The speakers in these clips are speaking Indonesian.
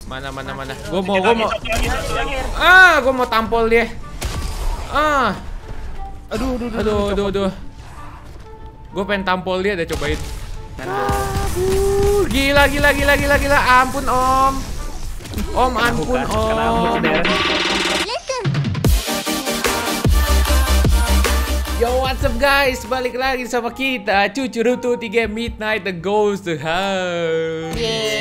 Mana. Satu lagi. Gua mau tampol dia. Aduh. Gua pengen tampol dia, deh cobain. Gila. Ampun, Om. Ampun, Om. Yo, what's up guys? Balik lagi sama kita Cucurutu 3 Midnight The Ghost the House.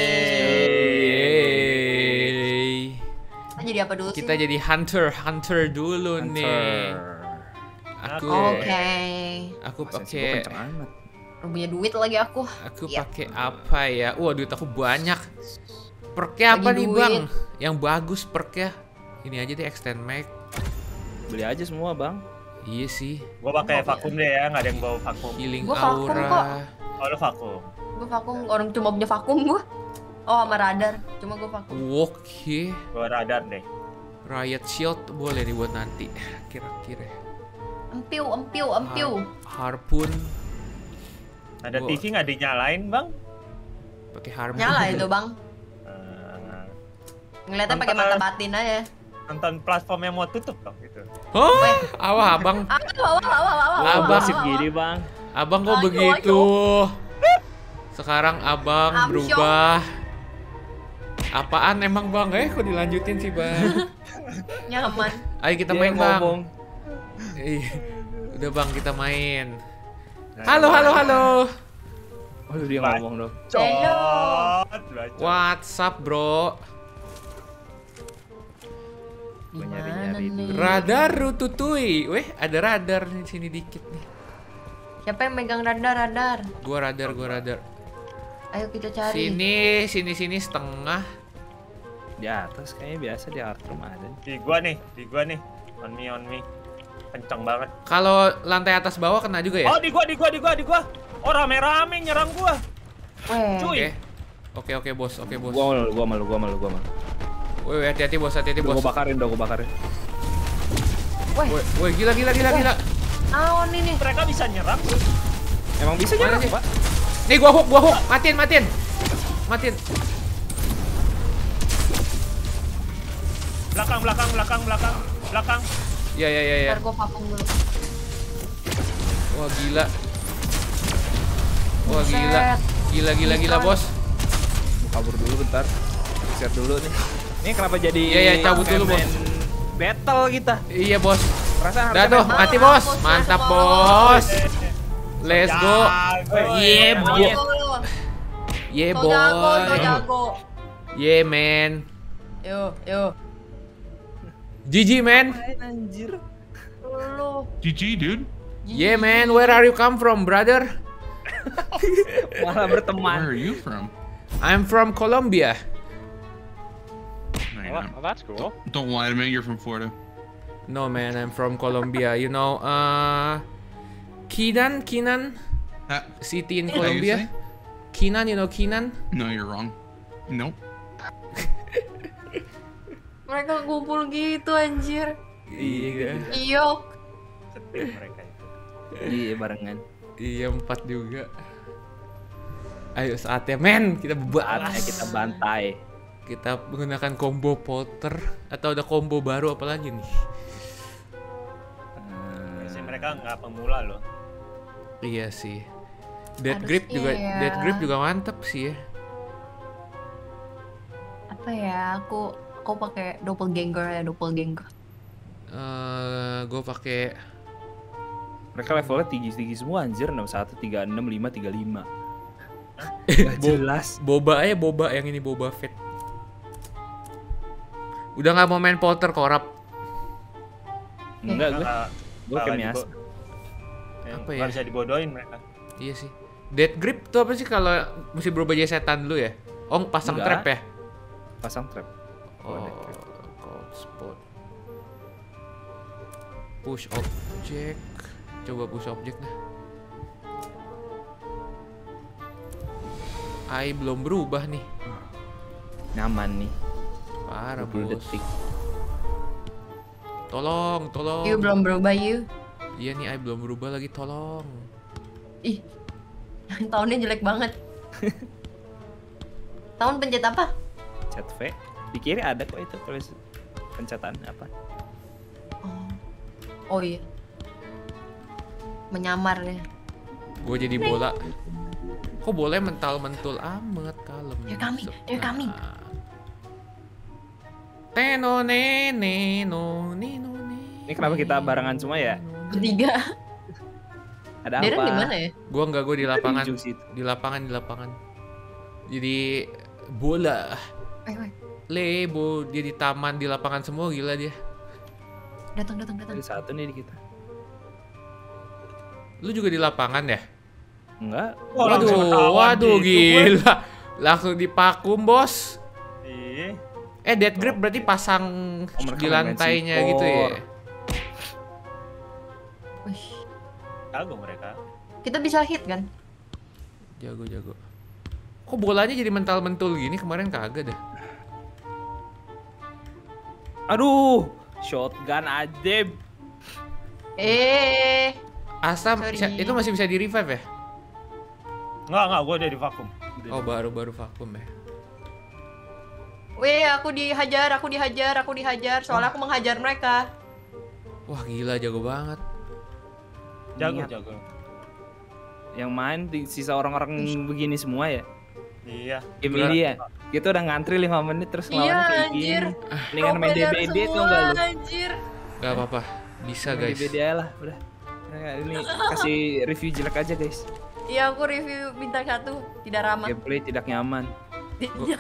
Yeay. Jadi apa dulu sih? Kita jadi hunter dulu nih. Aku pakai punya duit lagi aku. Aku pakai apa ya? Wah, duit aku banyak. Perknya apa nih, Bang? Yang bagus perknya. Ini aja deh, extend mag. Beli aja semua, Bang. Iya sih. Gua pakai vakum deh ya, nggak ada yang bawa vakum. Healing Gua vakum aura. kok. Oh, lu vakum. Gue vakum, orang cuma punya vakum gua. Oh, sama radar. Cuma gue vakum. Oke. Gua radar deh. Riot shield boleh dibuat nanti. Kira-kira. Empiu. Harpoon. Ada TV nggak dinyalain, Bang? Pakai harpoon. Nyala itu, Bang. Ngeliatnya pakai mata batin aja. Nonton platform yang mau tutup dong gitu. Oh, abang. Abang Sip gini, Bang. Abang kok begitu? Sekarang abang berubah. Apaan emang, Bang? Kok dilanjutin sih, Bang? Nyaman. Ayo kita Dia main, Bang. ngomong. Udah, Bang, kita main. Halo. Oh, dia ngomong dong. What's up, bro? Nyari-nyari dulu. Radar Rututui. Weh, ada radar di sini dikit nih. Siapa yang megang radar? Gua radar. Ayo kita cari. Sini setengah. Di atas kayaknya biasa di Arkham ada. Di gua nih. On me. Kenceng banget. Kalau lantai atas bawah kena juga ya? Oh, di gua. Oh, rame-rame nyerang gua. Weh. Cuy. Oke, bos. Gua malu. Woi, hati-hati bos. Gua bakarin. Woi, gila. Awan ini. Mereka bisa nyerang. Emang bisa Mana nyerang, sih? Pak? Nih gua hook. Matiin. Belakang. Iya. Ntar gue vakum dulu. Wah, gila. Buset. Gila, bos. Gua kabur dulu bentar. Reset dulu nih. Ini kenapa jadi Iya, cabut dulu, Bos. main battle kita? Iya, bos. Perasaan Dah tuh, harusnya mati, bos. Mantap, bos. Let's go. Yeah, boy. Jago. Yeah, man. Yo. GG, man. anjir. Lu. GG, dude. Yeah, man. Where are you come from, brother? Malah Where berteman. are you from? I'm from Colombia. No, you're not. Well, that's cool. Don't lie to me. You're from Florida. No, man. I'm from Colombia. You know, Kinan, city in How you Colombia. say? Kinan, you know Kinan? No, you're wrong. Nope. Mereka kumpul gitu anjir. Iya. Iyok. Setim mereka itu. Iya, barengan. Iya, 4 juga. Ayo saatnya, men. Kita Saatnya balas. kita bantai. Kita menggunakan combo polter. Atau ada combo baru apa lagi nih? Biasanya mereka nggak pemula loh. Iya sih. Dead Harusnya grip ya. Dead grip juga mantep sih ya. Apa ya? Aku pakai doppelganger. Gue pakai Mereka levelnya tinggi semua anjir. 61, 36, 5, 35. Gak jelas. boba yang ini Boba Fett. Udah nggak mau main polter korap. Enggak, gue kayak biasa. Apa ya? Nggak bisa dibodohin mereka. Iya sih. Dead grip tuh apa sih kalau mesti berubah jadi setan dulu ya? Oh, pasang Enggak. trap ya? Pasang trap. Oh, cold spot. Push object. Coba push object dah. AI belum berubah nih. Nyaman nih. Parah, 20 bos. detik. Tolong. You belum berubah you. Iya nih, AI belum berubah lagi, tolong. Ih. Tahunnya jelek banget. Tahun pencet apa? Chat V. Di kiri ada kok itu tulis pencetan apa? Oh iya. Menyamar ya. Gue jadi bola. Kok boleh mental-mentul amat kalem. They're coming. Teno nene no nino ne. Ini kenapa kita barengan semua ya? Bertiga. Ada Darren apa? di mana ya? Gue di lapangan. Di situ. Di lapangan. Jadi bola. Woi. Lebo dia di taman di lapangan semua gila dia. Datang. Ada satu nih di kita. Lu juga di lapangan ya? Enggak. Oh, langsung ketahuan Waduh gitu, gue. gila. Langsung dipakum, Bos. Ih, Dead grip berarti pasang mereka di main lantainya C4. gitu ya. Wih. jago mereka. Kita bisa hit kan? Jago. Kok bolanya jadi mental-mentul gini kemarin kagak dah. Aduh, shotgun adem. Asam Sorry. itu masih bisa di revive ya? Enggak, gue udah di vakum. Oh, baru vakum ya. Weh, aku dihajar. Soalnya aku menghajar mereka. Wah, gila jago banget. Jago. Yang main di sisa orang-orang begini semua ya. Iya. Game ini ya. Kita udah ngantri 5 menit terus Iya, lawannya kayak anjir. gini. Mendingan main DBD tuh enggak lu? Anjir. Gak apa-apa, bisa Main guys. DBD aja lah, udah. Nah, ini kasih review jelek aja guys. Iya, aku review bintang 1 tidak ramah. Gameplay tidak nyaman. Iya.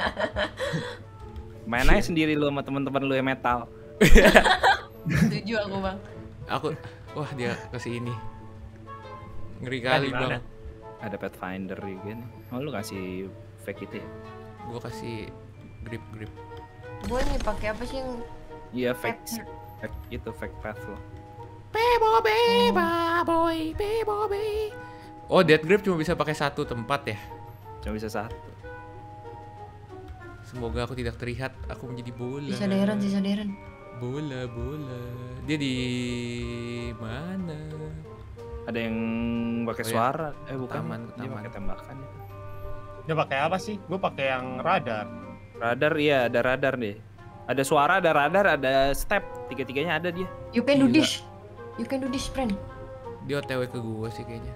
Main aja sendiri lu sama teman-teman lu yang metal. Setuju aku, Bang. Wah dia kasih ini. Ngeri Kan kali di mana? bang. Ada Pathfinder juga nih. Oh lu kasih fake itu ya? Gue kasih grip. Gue nih pakai apa sih yang Iya fake itu fake path lo. Boy. Oh, dead grip cuma bisa pakai satu tempat ya. Cuma bisa satu. Semoga aku tidak terlihat. Aku menjadi bola. sisa Darren. Bola. Dia di mana? Ada yang pakai Oh, iya. suara. Bukan. Taman. Dia pakai tembakan. Dia pakai apa sih? Gue pakai yang radar. Radar iya, ada radar deh. Ada suara, ada radar, ada step. Tiga-tiganya ada dia. You can do Gila. this, friend. Dia OTW ke gua sih kayaknya.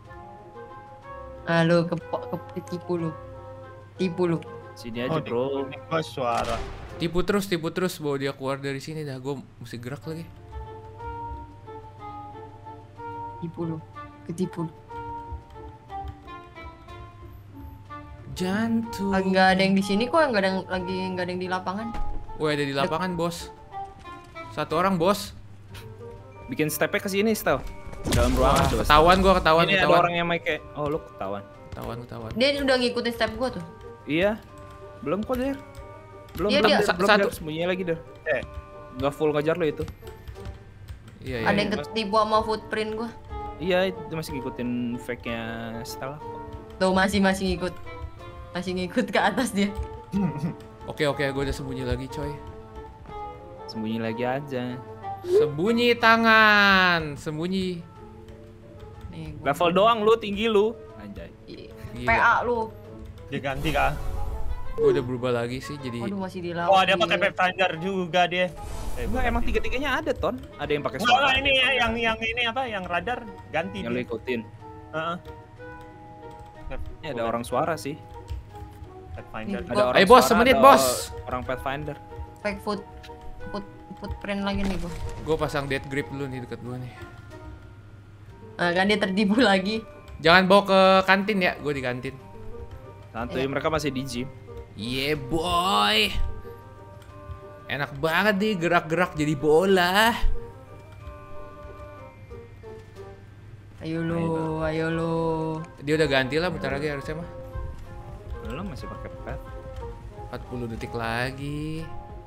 Lu tipu lu. Sini aja bro. Ini gue suara. Tipu terus bawa dia keluar dari sini dah. Gua mesti gerak lagi. Ketipu lu. Jantung. Enggak ada yang di sini kok, enggak ada yang di lapangan. Woi, ada di lapangan, bos. Satu orang, bos. Bikin stepnya ke sini, Stel. Dalam ruangan coba. Ketahuan. Ini ada orang yang make. Oh, lu ketahuan. Ketahuan. Dia udah ngikutin step gua tuh. Iya. Belum kok, Der. Belum Iya, dia- belum satu. sembunyi lagi, Der. Eh. Nggak full ngejar lo itu. Iya. Ada yang ketipu sama footprint gua. Iya, itu masih ngikutin fake-nya Stella. Tuh masih ngikut. Masih ngikut ke atas dia. Oke, gue udah sembunyi lagi, coy. Sembunyi lagi aja. Sembunyi tangan, sembunyi. Nih, Level doang lu, tinggi lu. Anjay. Gila. PA lu. Dia ganti kah? Gue udah berubah lagi sih jadi. Waduh, masih di laut. Oh, dia pakai Pathfinder juga dia. Enggak, emang tiga-tiganya ada, Ton. Ada yang pakai Enggak, suara. ini ya, yang ini apa? Yang radar ganti Yang lu dia. ikutin. Heeh. Ini ada orang suara sih. Pathfinder. Nih, Ada orang Ayo, bos, suara, semenit, ada bos. Orang Pathfinder. Fake footprint lagi nih gua. Gue pasang dead grip dulu nih deket gue nih. Nah, kan dia tertipu lagi. Jangan bawa ke kantin ya, gue di kantin. Santuy, mereka masih di gym. Yeah boy. Enak banget nih gerak-gerak jadi bola. Ayo lu. Dia udah ganti lah, bentar lagi harusnya mah. Belum, masih pakai pet. 40 detik lagi.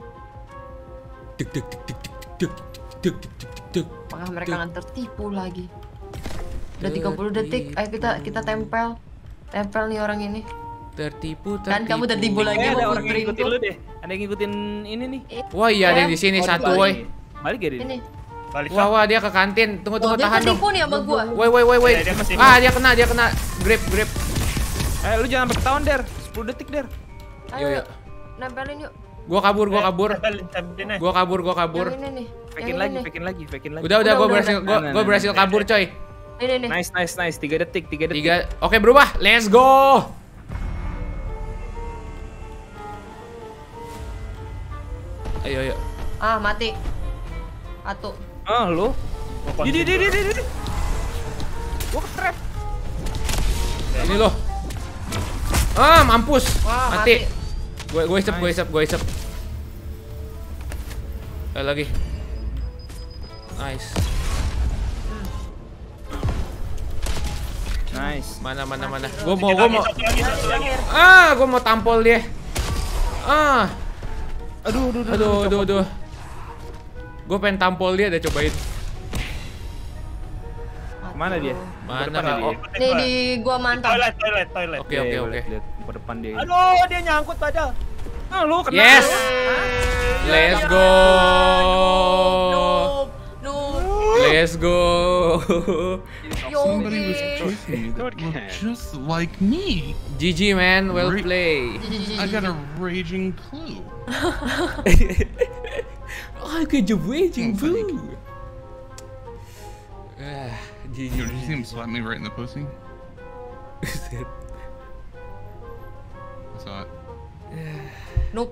Dek. Maka mereka akan tertipu lagi. Udah 30 detik. Ayo kita tempel nih orang ini. Tertipu. Kan kamu tertipu lagi ada sama orang yang footprint ngikutin tuh. lu deh. Ada yang ngikutin ini nih. Wah iya ada yang di sini Oh, satu dibalik. woi. Balik ya, Din? Ini. Balik Wah dia ke kantin. Tunggu Oh, dia tahan dong. tertipu nih sama gua. Woi. Dia ketipu. Dia kena. Grip. Lu jangan sampai ketahuan, Der. 10 detik, Der. Yo. Nempelin yuk. Gua kabur. Tempelin aja. Gua kabur. Yang ini nih. Fakein lagi. Udah, gua Udah, berhasil. udah. Gua berhasil kabur, coy. Ini nih. Nice. 3 detik. 3. Oke, berubah. Let's go. Ayo. Ah, mati. Atu. Ah, lu. Di. Gua ke-trap. Ini loh. Ah, mampus. Wah, Mati. mati. Gue isep. Lagi. Nice. Nice. Mana. Satu Gua mau. lagi. Gua mau tampol dia. Aduh. Gua pengen tampol dia, udah cobain. Mana dia? Mana? Depan dia. Oh. Nih di gua mantap. Toilet. Oke. Lihat ke depan dia. Aduh, dia nyangkut pada. Ah, lu kena. Yes. Let's go. Noob. Let's go. Somebody was Yogi. chasing me that looked just like me. GG man, well Great. played. I got a raging clue. I got a raging Oh, thank blue. GG. Yo, did you see him slap me right in the pussy? I saw it. Noob.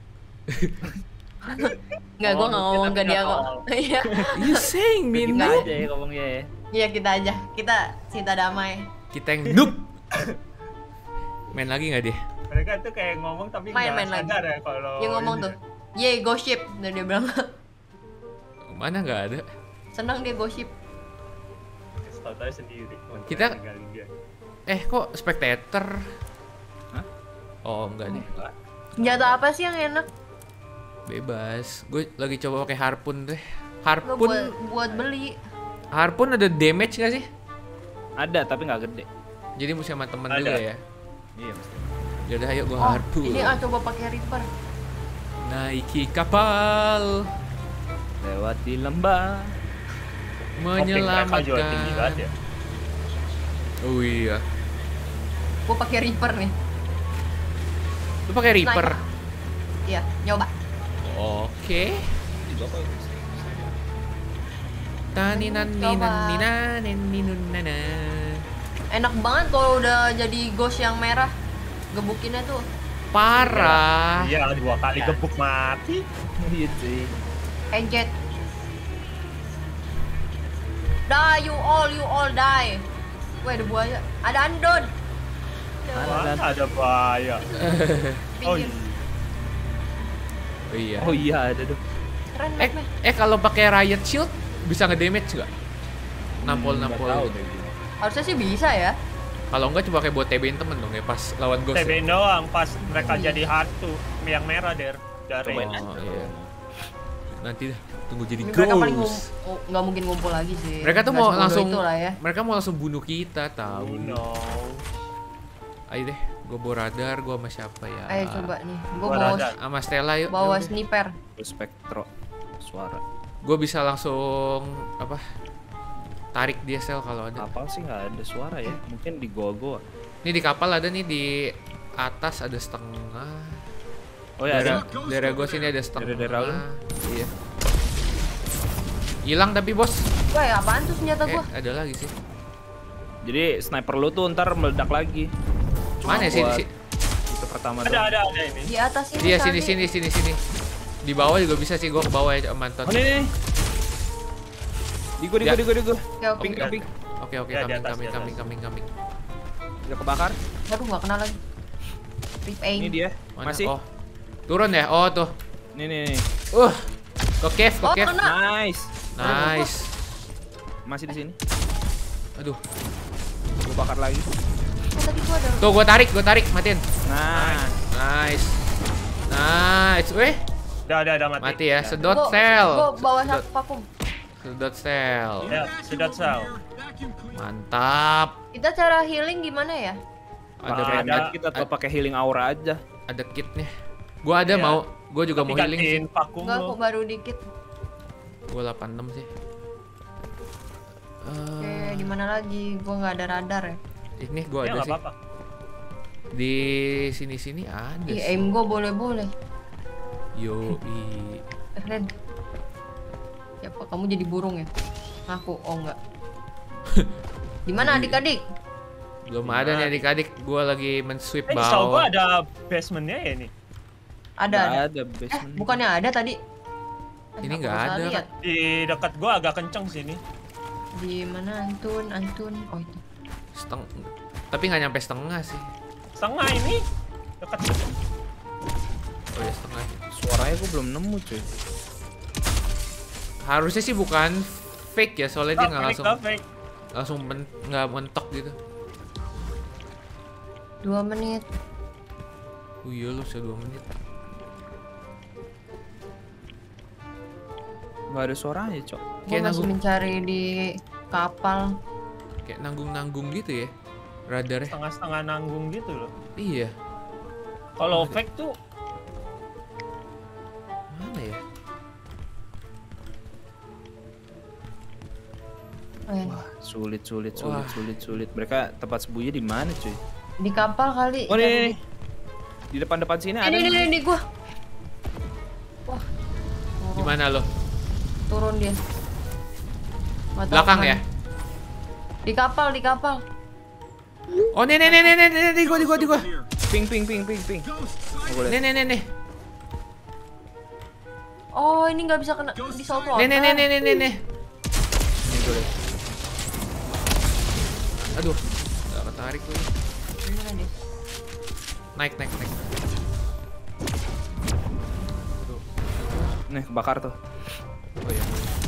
Enggak, gua nggak ngomong ke dia kok. Iya. You saying me Kita noob? aja ya ngomongnya ya. Iya, kita aja. Kita damai. Kita yang noob. Main lagi nggak dia? Mereka tuh kayak ngomong tapi Main nggak lagi. sadar ya kalau Dia ngomong tuh. Ye, gosip. Dan dia bilang. Mana nggak ada? Senang dia gosip. Tahu-tahu sendiri. Kita- Ninggalin dia. Kok spectator? Hah? Oh enggak nih. Senjata apa sih yang enak? Bebas. Gue lagi coba pakai harpun deh. Lu Harpun. buat beli. Harpun ada damage nggak sih? Ada tapi nggak gede. Jadi mesti sama temen Ada. juga ya. Iya mesti. Yaudah ayo gue Oh, harpun. ini coba pakai Reaper. Naiki kapal Lewati lembah. Mereka jual tinggi banget menyelamatkan. ya. Oh iya. Gua pakai Reaper nih. Lu pakai Reaper. Sniper. Iya, nyoba. Oke. Tani nani Coba. nani nani nunana. Enak banget kalau udah jadi ghost yang merah. Gebukinnya tuh. Parah. Iya, 2 kali gebuk mati. Iya sih. Enjet. Die, you all die. Wah, ada buaya. Ada andon. Mana ada bahaya. Oh Pinggir. Oh iya. Oh iya ada tuh. Keren mapnya. Kalau pakai riot shield bisa ngedamage nggak? Nampol. Nggak tahu deh gimana. Harusnya sih bisa ya. Kalau enggak coba kayak buat TB-in temen dong ya pas lawan ghost. ya. TB doang pas mereka jadi hantu yang merah der. Dari Cobain Oh, iya. Nanti dah tunggu jadi Ini mereka paling ghost. nggak mungkin ngumpul lagi sih. Mereka tuh Nggak mau sebodoh langsung itulah ya. mereka mau langsung bunuh kita tahu. no. Ayo deh, gue bawa radar, gue sama siapa ya? Ayo coba nih. Gua Gua bawa radar. Sama Stella yuk. bawa sniper. Spektro suara. Gue bisa langsung apa? Tarik dia sel kalau ada. Kapal sih nggak ada suara ya. Mungkin di goa-goa. Ini di kapal ada nih di atas ada setengah. Oh ya ada. Daerah gue sini ada setengah. Daerah lu? Iya. Hilang tapi bos. Wah, apaan tuh senjata gua? Ada lagi sih. Jadi sniper lu tuh ntar meledak lagi. Mana sih? buat- Itu pertama tuh. Ada ini. Di atas ini. Iya tadi. sini. Di bawah juga bisa sih, gue ke bawah ya mantan. Oh nih. Di gua. Oke, oke. Pink. Oke, Ya, di atas, coming. Udah kebakar. Aduh, nggak kena lagi. Rip aim. Ini dia. Mana? Masih. Oh. Turun ya? Oh, tuh. Nih. Ke cave, Oh, ke cave. kena. Nice. Nice. Masih di sini. Aduh. Gua bakar lagi. Oh, tadi gua ada. Tuh, gue tarik, matiin. Nah. Nice. Weh, Udah mati. mati ya. Sedot Gua sel. bawa Sedot- vakum. Sedot sel. Ya, sedot sel. Mantap. Kita cara healing gimana ya? Ada Ada. Kita tetap pakai healing aura aja. ada kitnya. Gua ada Iya. mau, gua juga mau healing sih. gantiin vakum Enggak, lu. kok baru dikit. Gua 86 sih. Oke, di mana lagi? Gua nggak ada radar ya. Ini gua Ya ada nggak sih. apa-apa. Di sini ada Ih, sih. aim gua boleh-boleh. Yoi. Red. Siapa kamu jadi burung ya? Aku oh enggak. Di mana adik-adik? Belum ada nih adik-adik. Gua lagi men-sweep Di setahu gua bawah. ada basementnya ya ini. Ada. Ada basement. Bukannya ada tadi? Ini Aku nggak salah ada, lihat. Di dekat gua agak kenceng sini. Di mana Antun? Oh itu. Tapi nggak nyampe setengah sih. Setengah ini dekat. Oh ya setengah. Suaranya gua belum nemu cuy. Harusnya sih bukan fake ya, soalnya dia nggak Fake. langsung nggak mentok gitu. 2 menit. Oh iya lu sudah 2 menit. Nggak ada suaranya cok. Gue Kayak masih nanggung, mencari di kapal. kayak nanggung gitu ya radarnya. Setengah-setengah nanggung gitu loh. Iya. Kalau fake tuh Mana ya? Wah, sulit. Wah. Mereka tempat sembunyi di mana cuy? Di kapal kali. Oh nih. Di depan sini ada. Ini gua. Wah. Gimana lo? Turun dia. Nggak tahu Belakang kemana. ya? Di kapal. Oh nih di gua. Ping. Nggak boleh. Nih. Oh, ini nggak bisa kena di salt water. Nih. Ini boleh. Aduh, nggak ketarik gue. Gimana dia? Naik. Nih kebakar tuh. Oh iya.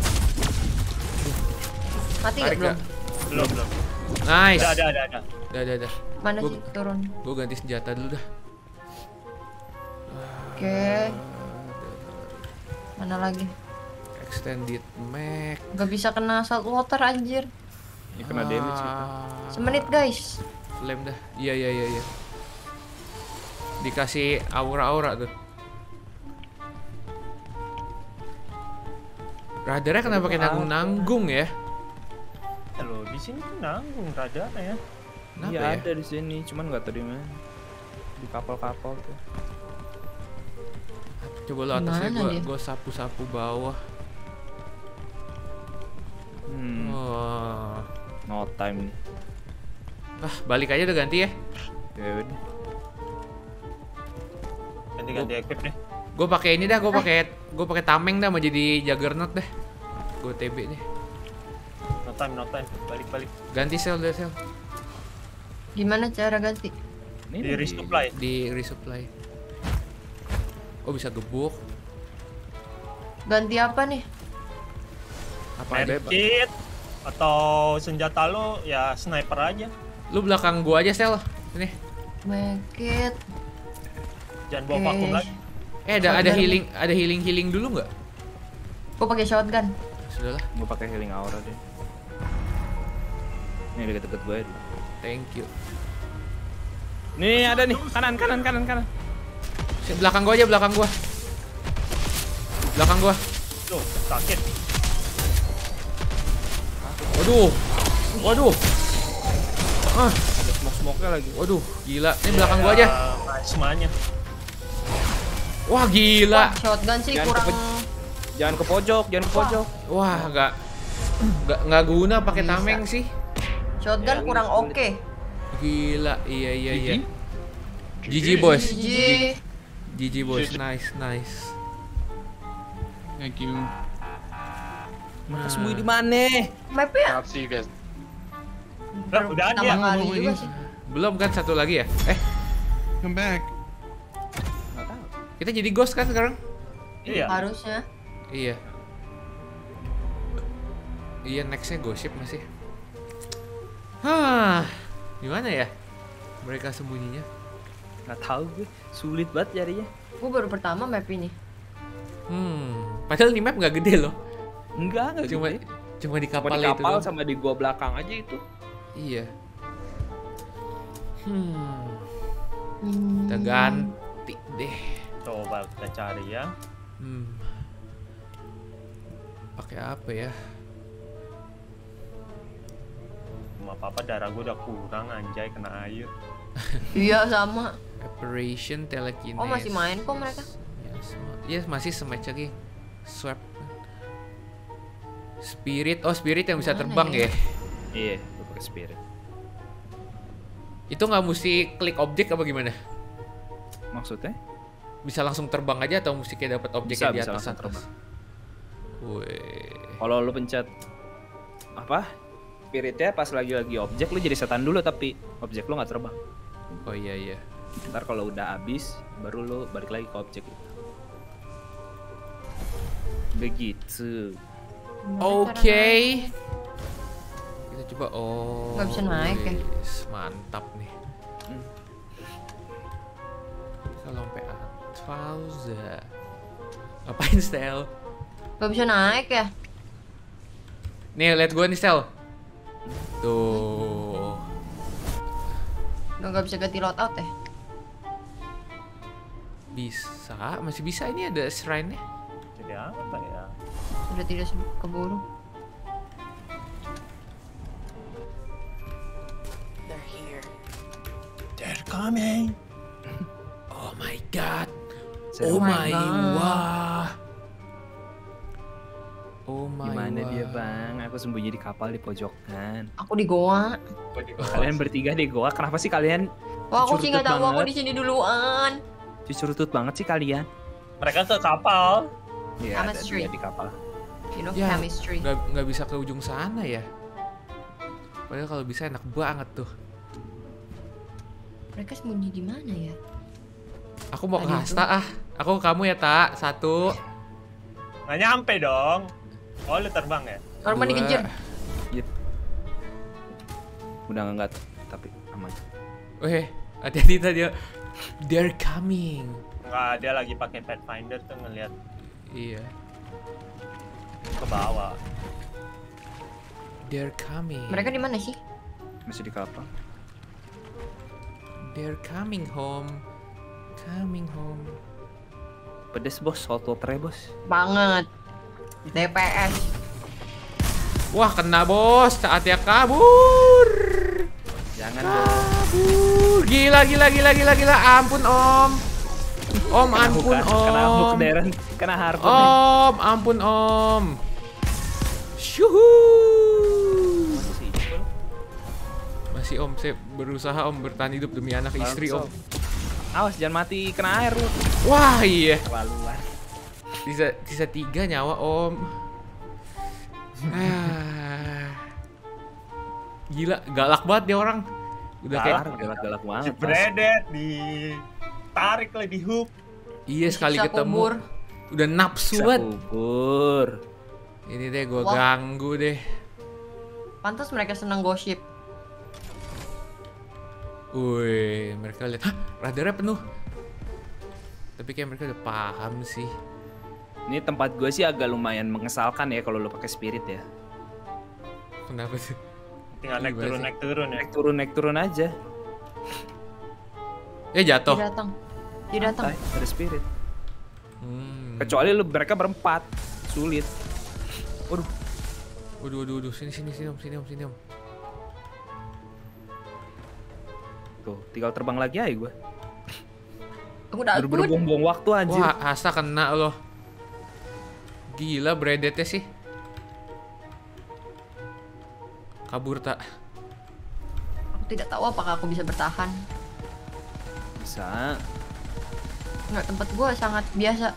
Mati Tarik nggak belum? nggak? belum. Nice. Ada. Dah. Mana Gua- sih turun? Gue ganti senjata dulu dah. Oke. Mana lagi? Extended mag. Nggak bisa kena salt water anjir. Ini kena damage gitu. Semenit guys. Flame dah. Iya. Dikasih aura tuh. Radarnya kenapa pakai nanggung ya? Loh, di sini tuh nanggung radarnya ya. Kenapa Iya ya? ada di sini, cuman nggak tahu di mana. Di kapal-kapal tuh. Coba lo atasnya Gimana dia? gua sapu-sapu bawah. Wah. No time nih. Balik aja udah ganti ya. Ya udah. Ganti equip deh. Gue pakai ini dah, gue pakai tameng dah mau jadi juggernaut dah. Gue TB deh. No time. Balik. Ganti sel. Gimana cara ganti? Ini Di resupply. Di resupply. Oh bisa gebuk. Ganti apa nih? Apa ada? Medkit atau senjata lo ya sniper aja. Lu belakang gua aja sel. Sini. Make it. Jangan bawa vakum lagi. Ada healing dulu nggak? Gue pakai shotgun. Sudahlah. Gue pakai healing aura deh. Ini deket-deket gue. Thank you. Nih ada nih, kanan. Belakang gua aja, belakang gua. Tuh, sakit. Waduh. Ada smoke-nya lagi. Waduh, gila. Ini belakang gua aja. Semuanya. Wah, gila. Shotgun sih Jangan kurang. Jangan ke pojok. Wah, nggak guna pakai tameng sih. Shotgun kurang oke. Gila. Iya. GG boys. GG boys. Nice. Thank you. Mereka sembunyi di mana? Mapnya I'll see you guys. Udah ada pertama ya. kali juga sih. Belum kan satu lagi ya? Come back. Nggak tahu. Kita jadi ghost kan sekarang? Iya. Harusnya. Iya. Iya, nextnya gosip masih. Gimana ya? Mereka sembunyinya. Nggak tahu gue. Sulit banget carinya. Gue baru pertama map ini. Padahal ini map nggak gede loh. Enggak Cuma gede. cuma di Cuma kapal di itu kapal doang. sama di gua belakang aja itu. Iya. Kita ganti deh. Coba kita cari ya. Pakai apa ya? Apa darah gue udah kurang anjay kena air. Iya sama. Operation telekinesis. Oh masih main kok mereka. Yes, Iya masih smash lagi. Swap. Spirit, oh spirit yang bisa Mana terbang ya? ya? Iya, gue pakai spirit. Itu nggak mesti klik objek apa gimana? Maksudnya? Bisa langsung terbang aja atau mesti kayak dapat objek Bisa, di bisa atas langsung atas? terbang. Wih. Kalau lu pencet apa? Spiritnya pas lagi objek lu jadi setan dulu tapi objek lu nggak terbang. Oh iya iya. Ntar kalau udah habis baru lu balik lagi ke objek itu. Begitu. Oke. Kita coba. Oh. Nggak bisa naik ya? wis, mantap nih. Kalau sampai Fauza. Ngapain Stel? Gak bisa naik ya? Nih lihat gua nih Stel. Tuh. Udah gak bisa ganti loadout ya? Bisa, masih bisa ini ada shrine-nya. Jadi apa ya? Sudah tidak keburu. They're coming. Oh my god. Oh Oh my my God. wah. Oh my Gimana wah. dia bang? Aku sembunyi di kapal di pojokan. Aku di goa. Kalian bertiga di goa. Kenapa sih kalian Wah, aku sih curutut nggak tahu aku banget? di sini duluan. curutut banget sih kalian? Mereka ke kapal. Iya, ada Chemistry. dia di kapal. You know, Ya, chemistry. nggak bisa ke ujung sana ya. Padahal kalau bisa enak banget tuh. Mereka sembunyi di mana ya? Aku mau ke Tadi Hasta ah. Aku ke kamu ya tak. Satu. Nggak nyampe dong. Oh lu terbang ya? Norman Dua. dikejar. Udah enggak tapi aman. Weh, hati-hati tadi. They're coming. Nggak, dia lagi pakai Pathfinder tuh ngeliat Iya. ke bawah. They're coming. Mereka di mana sih? Masih di kapal. They're coming home. Coming home. Pedes bos, salt water bos. Banget. DPS. Wah, kena bos. Saatnya kabur. Jangan dong. Kabur. Gila. Ampun, Om. Om, ampun, Kena hook Om. Darren, kena harpun. Om, ampun, Om. Syuhu. Masih Om, saya berusaha Om bertahan hidup demi anak istri Om. Awas jangan mati kena air lu. Wah, iya. Terlaluan. Sisa 3 nyawa Om. Ah. Gila, galak banget dia orang. Udah kayak Galak-galak banget. Jebredet, ditarik lah di hook. iya sekali Siksa ketemu. kubur. Udah nafsu Bisa banget. kubur. Ini deh gua Wah. ganggu deh. Pantas mereka senang gosip. Wih, mereka lihat, hah, radarnya penuh. Tapi kayak mereka udah paham sih. Ini tempat gue sih agak lumayan mengesalkan ya kalau lo pakai spirit ya. Kenapa sih? Tinggal Gimana sih? naik turun ya. Naik turun aja. Ya jatuh. Dia datang. Santai, ada spirit. Hmm. Kecuali lu mereka berempat, sulit. Waduh, Waduh, sini Om. tuh tinggal terbang lagi aja gue. Aku udah Bener-bener akut. buang-buang waktu anjir. Wah, Asa kena loh. Gila Bredetnya sih. Kabur tak? Aku tidak tahu apakah aku bisa bertahan. Bisa. Enggak, tempat gua sangat biasa.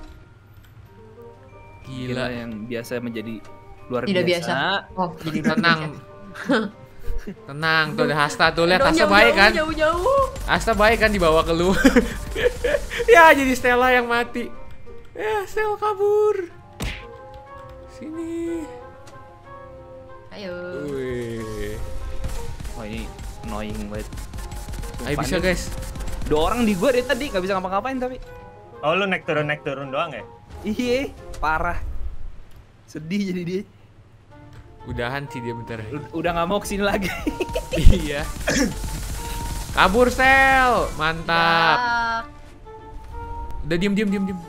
Gila Gila. yang biasa menjadi luar Tidak biasa. biasa. Oh, jadi Tenang. Tenang, tuh ada Hasta tuh lihat Dong, Hasta baik kan? Jauh. Hasta baik kan dibawa ke lu. Ya jadi Stella yang mati. Ya Stella kabur. Sini. Ayo. Wih. Wah ini annoying banget. Ayo bisa guys. 2 orang di gua dari tadi nggak bisa ngapa-ngapain tapi. Oh lu naik turun doang ya? Iya, parah. Sedih jadi dia. Udahan sih dia bentar. Udah nggak mau kesini lagi. Iya. Kabur Stel. Mantap. Ya. Udah diem.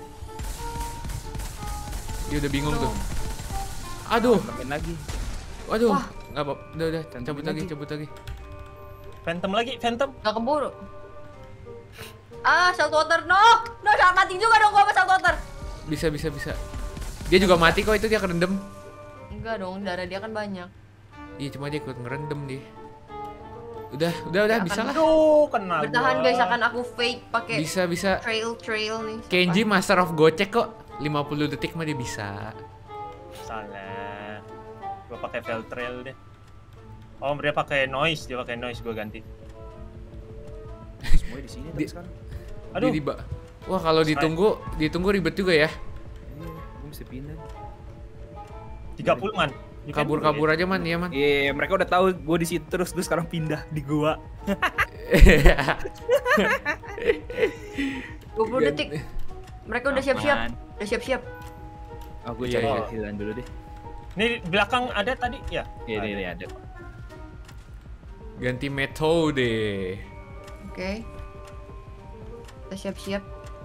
Dia udah bingung tuh. Aduh. Main lagi. Waduh. Wah. Nggak apa. Udah. Cantik Cabut lagi. Phantom lagi, Phantom. Gak keburu. Ah, salt water. No, jangan mati juga dong gua sama salt water. Bisa. Dia juga mati kok, itu dia kerendam. Enggak dong, darah dia kan banyak. Iya, cuma dia ikut ngerendam dia. Udah, bisa lah. Aduh, kena Bertahan gua. guys, akan aku fake pakai Bisa. trail nih. Kenji Master of Gocek kok. 50 detik mah dia bisa. Salah. Gua pakai fail trail deh. Oh, dia pakai noise, gua ganti. Semuanya di sini tapi Di- sekarang. Aduh. Wah, kalau ditunggu ribet juga ya. Iya, gue mesti pindah. 30 man. You can do Kabur it. aja man, ya man. Iya, mereka udah tahu gue di situ terus gue sekarang pindah di gua. 20 detik. Mereka udah siap-siap. Aman. Udah siap-siap. Oh, gue Iya, cari iya. healan dulu deh. Nih belakang ada tadi ya? Iya, ini ada. Ganti metode. Oke. Kita siap-siap.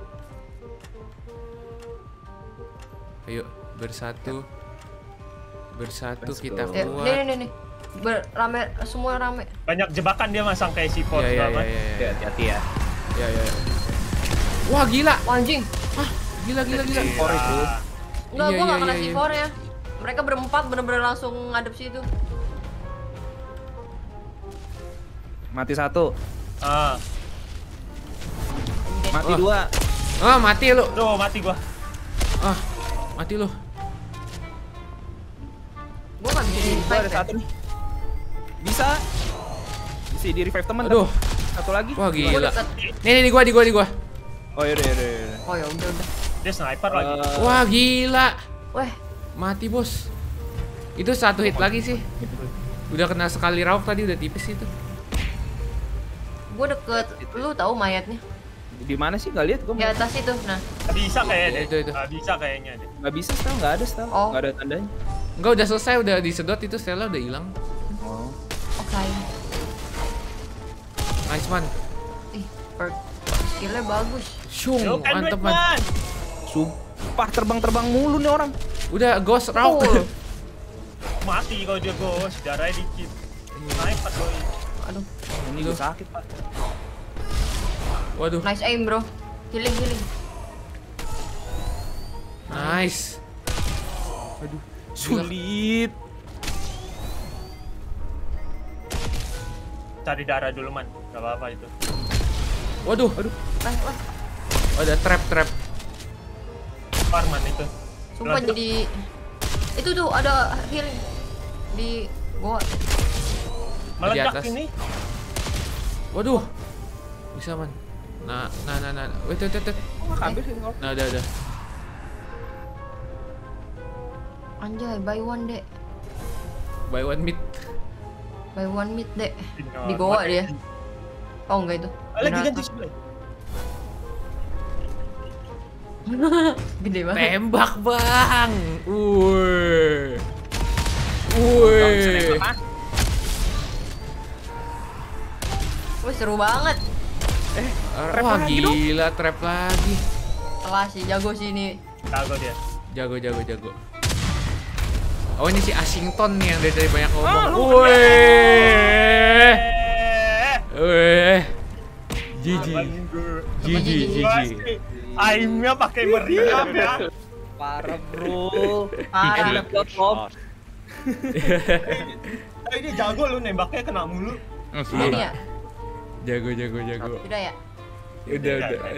Ayo, bersatu. Let's Kita go. keluar. Nih. Rame, semua rame. Banyak jebakan dia masang kayak C4 Iya. banget. Oke, hati-hati ya. Ya. Wah, gila. Wah, anjing. Gila. Forest itu. Enggak, Iya, gua nggak iya, kena iya. C4 ya. Mereka berempat bener-bener langsung ngadep situ. Mati satu, Ah, mati Wah. dua. Ah, mati lu. aduh mati gua. Ah, mati lu. Gua nggak bisa di Gua revive ada ya. satu nih. Bisa. Bisa di revive teman. Aduh. tapi satu lagi. Wah, Gua gila. deket. Nih, di gua. Oh, yaudah. Oh ya udah. Dia sniper lagi. Wah, gila. Weh, Mati, Bos. Itu satu hit lagi sih. Udah kena sekali rauk tadi, udah tipis itu. gua deket. Lu tahu mayatnya? Di mana sih? Gak lihat gue. Di atas itu. Nah, Nggak bisa kayaknya deh. Itu. Nggak bisa kayaknya deh. Nggak bisa setel, nggak ada setel. Oh. Nggak ada tandanya. Enggak, udah selesai, udah disedot itu, Stella udah hilang. Oh. oke. Nice man. Ih, perk skillnya bagus. Shung, You can do mantep it, man. man. Sumpah terbang-terbang mulu nih orang. Udah ghost rauk. Oh. Mati kalau dia ghost, darahnya dikit. Sniper doi. Aduh, Ini gue sakit, Pak. Waduh, nice aim bro. Healing. nice. Sulit. Cari darah dulu man. Gak apa-apa itu. Waduh, Wah. ada trap. Farman itu. Sumpah Belum. jadi itu tuh ada healing di gua. Meledak atas. ini. Waduh, bisa man. Nah. Wait. Ambil sih kalau. Nah, udah. Anjay, buy one dek. Buy one meat. Buy one meat dek. Tinggal Di goa mati. dia. Oh enggak itu. Lagi Binatang. ganti sebelah. Gede banget. Tembak, Bang. Woi. Wih seru banget. Wah, gila, trap lagi. Kelas sih, jago sih ini. Jago dia. Jago. Oh, ini si Ashington nih yang dari tadi banyak ngomong. lu Woi. Eh. GG. GG. Aimnya pakai meriam ya. Parah, bro. Parah. Top. Ini jago lu nembaknya kena mulu. Oh, Ini sudah. ya. Jago. Udah ya. Udah.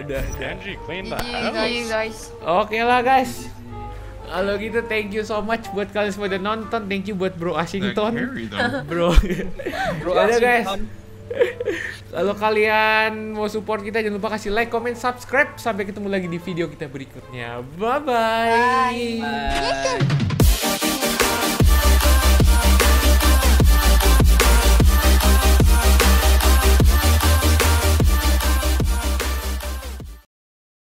GG guys. Oke lah, guys. Kalau gitu thank you so much buat kalian semua udah nonton. Thank you buat Bro That Ashington. carry though. Bro. Udah guys. Kalau kalian mau support kita jangan lupa kasih like, comment, subscribe. Sampai ketemu lagi di video kita berikutnya. Bye-bye. Bye.